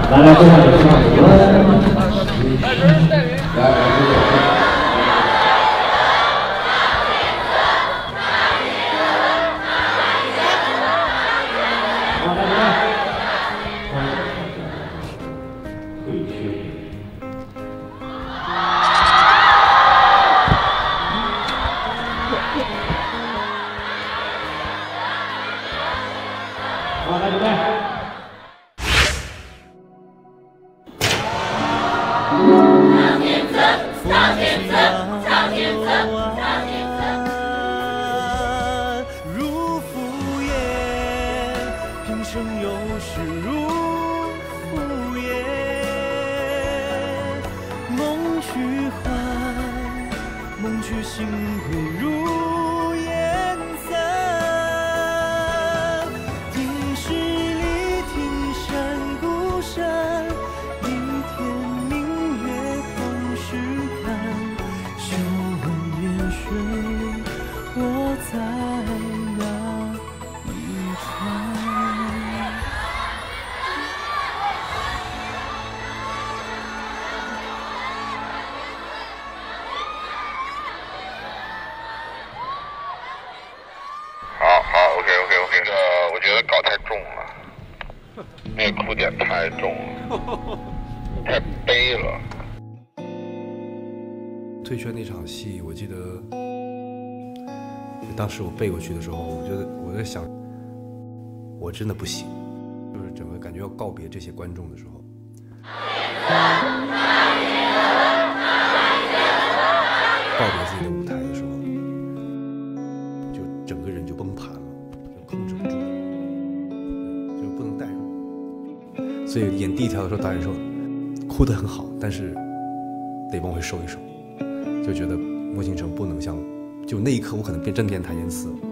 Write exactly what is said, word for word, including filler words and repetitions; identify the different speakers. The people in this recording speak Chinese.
Speaker 1: 来来，介绍一下我们。好，来准备。
Speaker 2: 向前走，向前走，向前走，向前走。
Speaker 3: 如敷衍，平生有时如敷衍。梦去还，梦去心归如。 在那一川。
Speaker 4: 好好 ，OK OK OK， 这个我觉得搞太重了，那个哭点太重了，太悲了。
Speaker 5: 退圈那场戏，我记得。 当时我背过去的时候，我觉得我在想，我真的不行，就是整个感觉要告别这些观众的时候，告别自己的舞台的时候，就整个人就崩盘了，就控制不住，就不能代入。所以演第一条的时候，导演说哭得很好，但是得往回收一收，就觉得莫倾城不能像。 就那一刻，我可能变真变谈言词了。